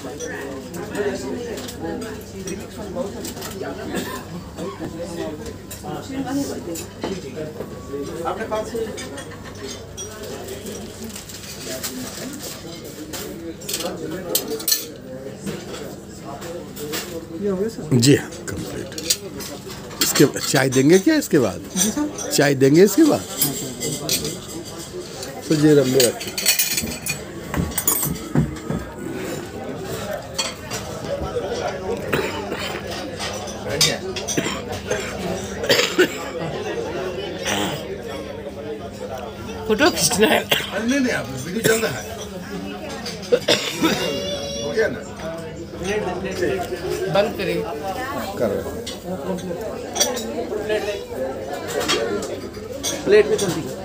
आपने पास जी हाँ, कंप्लीट। इसके चाय देंगे क्या इसके बाद? चाय देंगे इसके बाद? तो ये रब में रखिए। फोटो खींचना है। नहीं आप वीडियो चल रहा है। हो गया ना? बंद करें। कर प्लेट में चलती है।